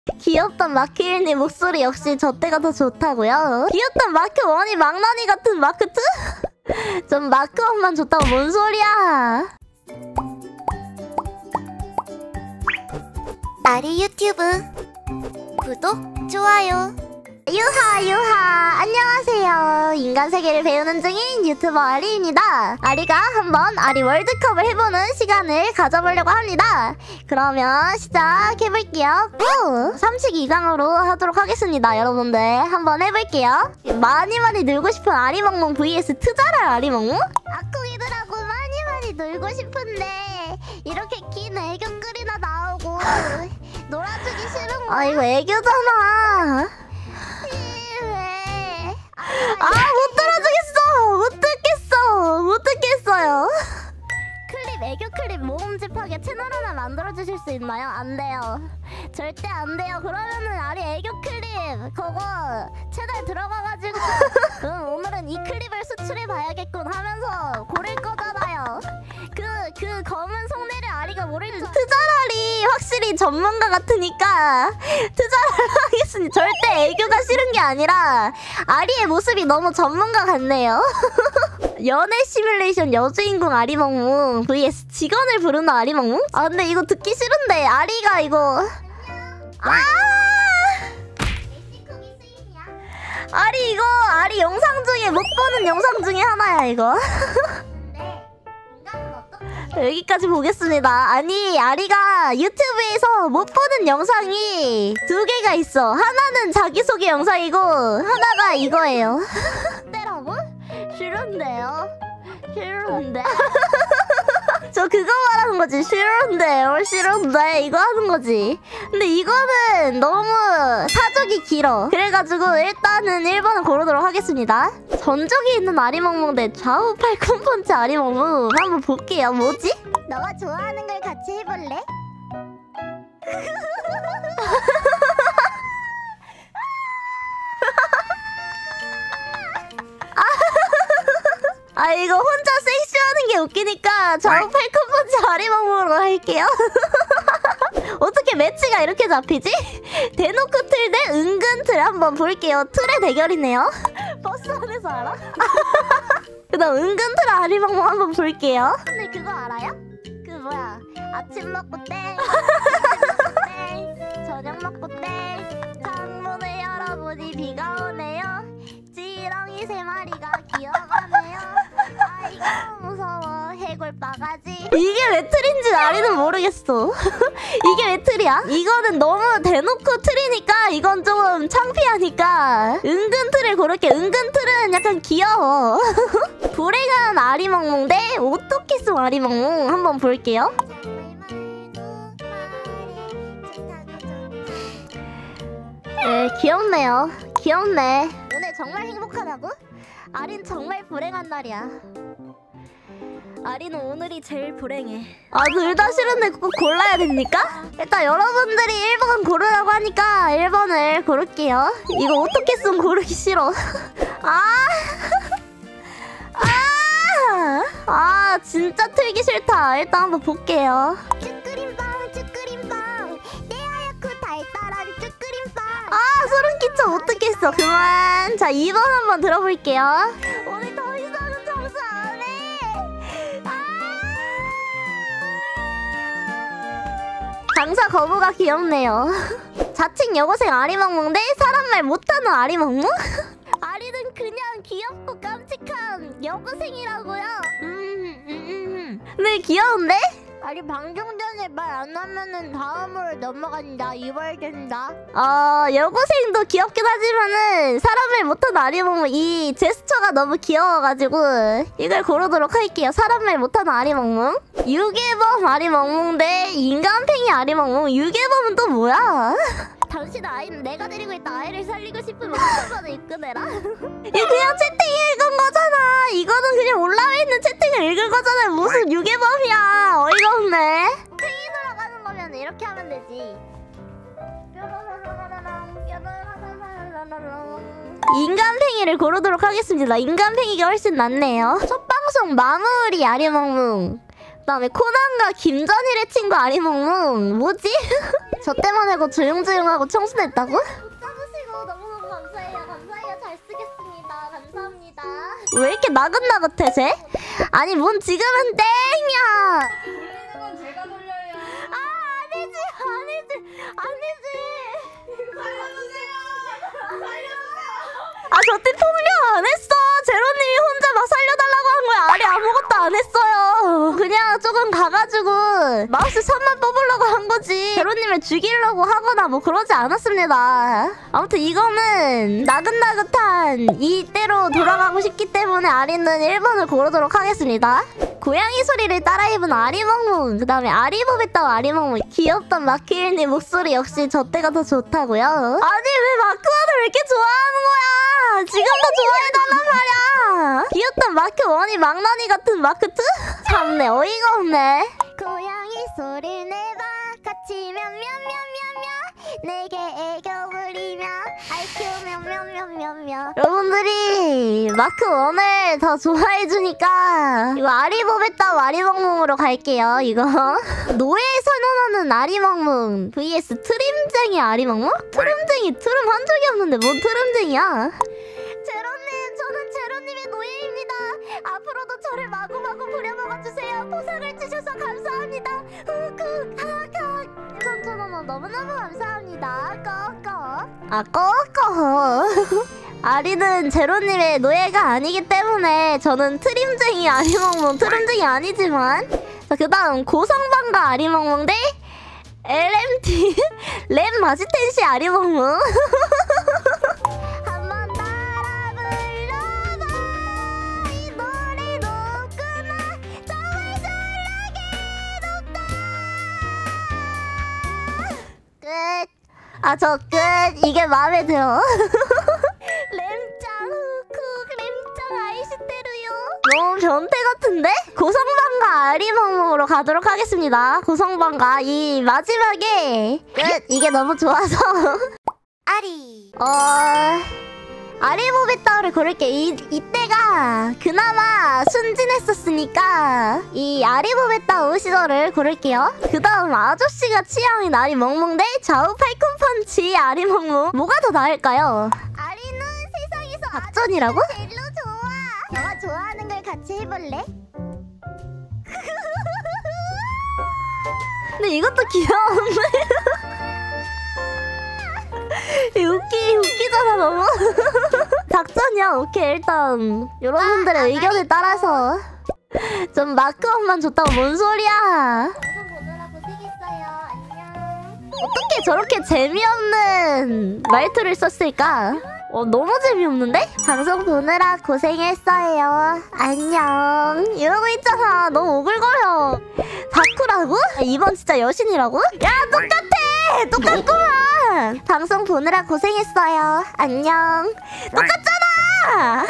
귀엽던 마크일님 목소리 역시 저 때가 더 좋다고요? 귀엽던 마크1이 망나니 같은 마크2? 전 마크1만 좋다고 뭔 소리야? 나리 유튜브 구독, 좋아요. 유하 안녕하세요. 인간 세계를 배우는 중인 유튜버 아리입니다. 아리가 한번 아리 월드컵을 해보는 시간을 가져보려고 합니다. 그러면 시작해볼게요. 고! 32강으로 하도록 하겠습니다. 여러분들 한번 해볼게요. 많이 놀고 싶은 아리멍멍 vs 트자랄 아리멍멍? 악콩이들하고 많이 놀고 싶은데 이렇게 긴 애교글이나 나오고 놀아주기 싫은 거야. 아 이거 애교잖아. 못 듣겠어요. 애교 클립 모음집하게 채널 하나 만들어주실 수 있나요? 안 돼요. 절대 안 돼요. 그러면은 아리 애교 클립 그거 채널 들어가가지고 오늘은 이 클립을 수출해봐야겠군 하면서 고를 거잖아요. 그 검은 속내를 아리가 모를 줄. 트자랄이 확실히 전문가 같으니까 트자랄 하겠습니다. 절대 애교가 싫은 게 아니라 아리의 모습이 너무 전문가 같네요. 연애 시뮬레이션 여주인공 아리멍멍 vs 직원을 부르는 아리멍멍? 아 근데 이거 듣기 싫은데 아리가 이거 아리 영상 중에 못 보는 영상 중에 하나야 이거. 여기까지 보겠습니다. 아니 아리가 유튜브에서 못 보는 영상이 2개가 있어. 하나는 자기소개 영상이고 하나가 이거예요. 때라고? 싫은데요? 저 그거 말하는 거지. 싫은데 이거 하는 거지. 근데 이거는 너무 사족이 길어. 그래가지고 일단은 1번을 고르도록 하겠습니다. 전적이 있는 아리멍멍 대 좌우 팔꿈펀치 아리멍멍 한번 볼게요. 뭐지? 너가 좋아하는 걸 같이 해볼래? 아 이거 혼자 섹시하는 게 웃기니까 좌우 팔꿈펀치 아리멍멍으로 할게요. 어떻게 매치가 이렇게 잡히지? 대놓고 틀 대 은근 틀 한번 볼게요. 틀의 대결이네요. 버스 안에서 알아? 그다음 은근 틀 아리멍멍 한번 볼게요. 근데 그거 알아요? 그 뭐야 아침 먹고 땡 저녁 먹고 땡 창문을 열어보니 비가 오네요. 지렁이 3마리가 기어가네요. 아이고 무서워 해골 바가지. 이게 왜 틀인지 아리는 모르겠어. 이게 왜 틀이야? 이거는 너무 대놓고 틀이니까 이건 좀 창피하니까 은근 틀을 고를게. 은근 틀은 약간 귀여워. 불행한 아리멍멍 대 오토키스 아리멍멍 한번 볼게요. 네, 귀엽네요. 귀엽네. 오늘 정말 행복하다고? 아린 정말 불행한 날이야. 아리는 오늘이 제일 불행해. 아, 둘 다 싫은데 꼭 골라야 됩니까? 일단 여러분들이 1번 고르라고 하니까 1번을 고를게요. 이거 오토캐스는 고르기 싫어. 진짜 틀기 싫다. 일단 한번 볼게요. 쭈꾸림빵 내 하얗고 달달한 쭈꾸림빵. 소름 끼쳐. 어떡했어. 그만. 자, 2번 한번 들어볼게요. 오늘 더 이상은 정수 안 해. 장사 거부가 귀엽네요. 자칭 여고생 아리멍멍 대 사람 말 못하는 아리멍멍? 아리는 그냥 귀엽고 깜찍한 여고생이라고요. 네, 귀여운데? 아리 방송 전에 말 안 하면은 다음으로 넘어간다. 이발된다. 여고생도 귀엽긴 하지만은 사람을 못하는 아리멍멍 이 제스처가 너무 귀여워가지고 이걸 고르도록 할게요. 사람 말 못하는 아리멍멍. 유괴범 아리멍멍 대 인간팽이 아리멍멍. 유괴범은 또 뭐야? 당신 아이는 내가 데리고 있다 아이를 살리고 싶으면 한번에 입금해라. 이거 그냥 채팅 읽은 거잖아. 이거는 그냥 올라와 있는 채팅을 읽은 거잖아. 무슨 유괴범이야. 어이가 없네. 팽이 돌아가는 거면 이렇게 하면 되지. 인간팽이를 고르도록 하겠습니다. 인간팽이가 훨씬 낫네요. 첫 방송 마무리 아리멍멍 그다음에 코난과 김전일의 친구 아리몽몽. 뭐지? 저 때만 해고 조용조용하고 청순했다고? 써주시고 너무너무 감사해요. 감사해요. 잘 쓰겠습니다. 감사합니다. 왜 이렇게 나긋나긋해 쟤? 아니 뭔 지금은 땡이야. 돌리는 건 제가 돌려요. 아 아니지. 살려주세요. 살려주세요. 아 저 때 폭력 안 했어. 제로님이 혼자 막 살려달라고 한 거야. 아리 아무것도 안 했어요. 그냥 조금 가가지고 마우스 선만 뽑으려고 한 거지. 제로님을 죽이려고 하거나 뭐 그러지 않았습니다. 아무튼 이거는 나긋나긋한 이때로 돌아가고 싶기 때문에 아리는 1번을 고르도록 하겠습니다. 고양이 소리를 따라 입은 아리몽몽. 그 다음에 아리보베따 아리몽몽. 귀엽던 마크일님 목소리 역시 저 때가 더 좋다고요? 아니 왜 마크와를 왜 이렇게 좋아하는 거야? 지금도 좋아해달란 말이야. 귀엽던 마크 원이 망나니 같은 마크 2? 참네 어이가 없네. 고양이 소리를 내봐. 같이 면면면면면 내게 애교 부리며 IQ 면면면면면. 여러분들이 마크 원을 더 좋아해주니까 이거 아리보베따 아리몽몽으로 갈게요. 이거 노예 선언하는 아리몽몽 vs 트림쟁이 아리몽몽? 트림쟁이 트름 한 적이 없는데 뭔 트림쟁이야? 제로님, 저는 제로님의 노예입니다. 앞으로도 저를 마구마구 부려먹어주세요. 보상을 주셔서 감사합니다. 후쿠 하카 3,000원 너무너무 감사합니다. 꺼꺼. 아 꺼꺼. 아리는 제로님의 노예가 아니기 때문에 저는 트림쟁이 아리몽몽 트림쟁이 아니지만. 자 그다음 고성방가 아리몽몽 대 LMT 랩 마지텐시 아리몽몽. 한번 따라 불러봐. 이 노래 높구나. 정말 설레게 높다. 끝. 아 저 끝. 이게 마음에 들어. 램짱 후쿠 램짱 아이시테루요. 너무 변태 같은데? 고성방가 아리몽몽으로 가도록 하겠습니다. 고성방가 이 마지막에 끝. 이게 너무 좋아서 아리. 아리보베따를 고를게. 이때가 그나마 순진했었으니까 이 아리보베따 시절을 고를게요. 그 다음 아저씨가 취향인 아리몽몽 대 좌우 팔꿈펀치 아리몽몽. 뭐가 더 나을까요? 아리는 세상에서 작전이라고? 제일 좋아. 너가 좋아하는 걸 같이 해볼래? 근데 이것도 귀여운데? 웃기잖아 너무. 작전이야. 오케이 일단 여러분들의 의견에 따라서 좀 마크업만 줬다고 뭔 소리야. 방송 보느라 고생했어요. 안녕. 어떻게 저렇게 재미없는 말투를 썼을까? 너무 재미없는데? 방송 보느라 고생했어요. 안녕. 이러고 있잖아. 너무 오글거려. 다쿠라고? 이번 진짜 여신이라고? 야 똑같아. 똑같구만. 방송 보느라 고생했어요. 안녕. 똑같잖아.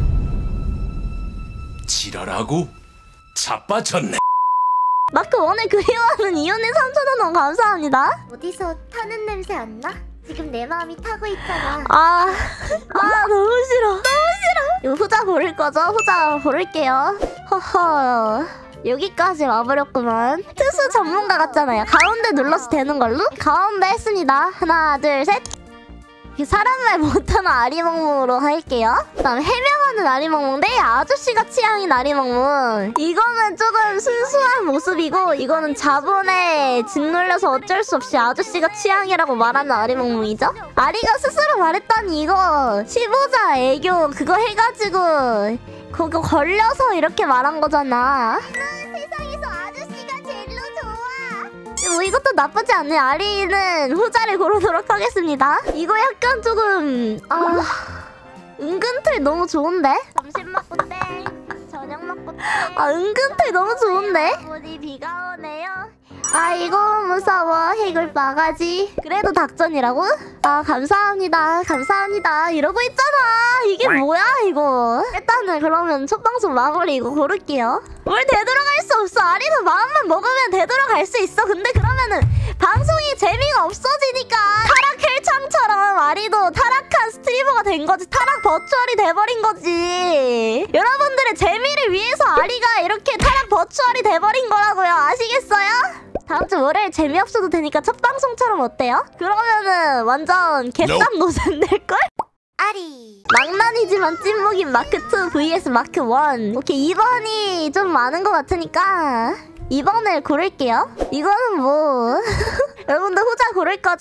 지랄하고 자빠졌네. 마크 원을 그리워하는 이윤님 3,000원 감사합니다. 어디서 타는 냄새 안 나? 지금 내 마음이 타고 있잖아. 너무 싫어. 너무 싫어. 이거 후자 고를 거죠? 후자 고를게요. 허허. 여기까지 와버렸구만. 특수 전문가 같잖아요. 가운데 눌러서 되는 걸로? 가운데 했습니다. 하나, 둘, 셋. 사람 말 못하는 아리몽몽으로 할게요. 그 다음에 해명하는 아리몽몽 대 아저씨가 취향인 아리몽몽. 이거는 조금 순수한 모습이고 이거는 자본에 짓눌려서 어쩔 수 없이 아저씨가 취향이라고 말하는 아리몽몽이죠. 아리가 스스로 말했다니 이거 15자 애교 그거 해가지고 그거 걸려서 이렇게 말한 거잖아. 세상에서 아저씨가 제일 좋아. 뭐 이것도 나쁘지 않네. 아리는 후자를 고르도록 하겠습니다. 이거 약간 조금 은근틀 너무 좋은데? 점심 먹고 땡. 저녁 먹고 땡. 은근틀 너무 좋은데? 어디 비가 오네요. 아이고 무서워 해골 바가지. 그래도 닭전이라고? 감사합니다. 감사합니다. 이러고 있잖아. 이게 뭐야 이거. 일단은 그러면 첫 방송 마무리 이거 고를게요. 뭘 되돌아갈 수 없어. 아리는 마음만 먹으면 되돌아갈 수 있어. 근데 그러면은 방송이 재미가 없어지니까 타락헬창처럼 아리도 타락한 스트리머 유튜버가 된 거지. 타락 버추얼이 돼버린 거지. 여러분들의 재미를 위해서 아리가 이렇게 타락 버추얼이 돼버린 거라고요. 아시겠어요? 다음 주 월요일 재미없어도 되니까 첫 방송처럼 어때요? 그러면은 개쌈 노잼 될걸? 아리. 낭만이지만 찐목인 마크2 vs 마크1. 오케이, 2번이 좀 많은 것 같으니까 2번을 고를게요. 이거는 뭐 여러분들 후자 고를 거죠?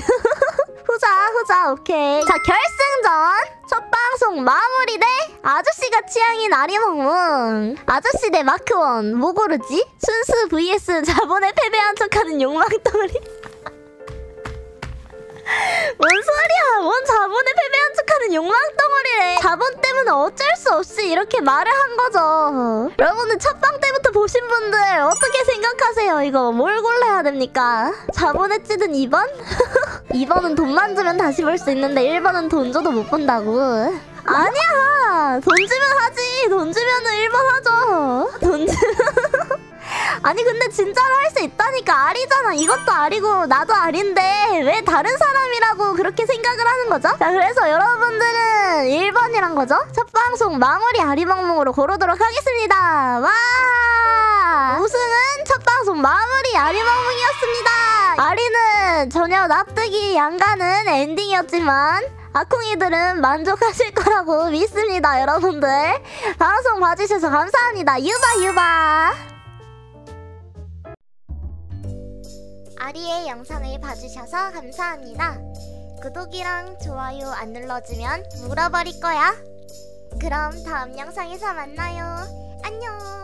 후자 오케이. 자, 결승전 첫 방송 마무리 대 아저씨가 취향인 아리몽몽. 아저씨 대 마크1 뭐 고르지? 순수 vs 자본에 패배한 척하는 욕망덩어리. 뭔 소리야? 뭔 자본에 패배한 척하는 욕망덩어리래. 자본 때문에 어쩔 수 없이 이렇게 말을 한 거죠. 여러분들 첫방 때부터 보신 분들 어떻게 생각하세요? 이거 뭘 골라야 됩니까? 자본에 찌든 2번? 2번은 돈만 주면 다시 볼 수 있는데 1번은 돈 줘도 못 본다고. 아니야, 돈 주면 하지. 돈 주면은 1번 하죠. 돈 주면 아니 근데 진짜로 할 수 있다니까. 아리잖아. 이것도 아리고 나도 아리인데 왜 다른 사람이라고 그렇게 생각을 하는 거죠? 자, 그래서 여러분들은 1번이란 거죠? 첫 방송 마무리 아리몽몽으로 고르도록 하겠습니다. 와! 우승은 첫 방송 마무리 아리몽몽이었습니다. 아리는 전혀 납득이 안 가는 엔딩이었지만 아콩이들은 만족하실 거라고 믿습니다. 여러분들 방송 봐주셔서 감사합니다. 유바. 아리의 영상을 봐주셔서 감사합니다. 구독이랑 좋아요 안 눌러주면 물어버릴 거야. 그럼 다음 영상에서 만나요. 안녕.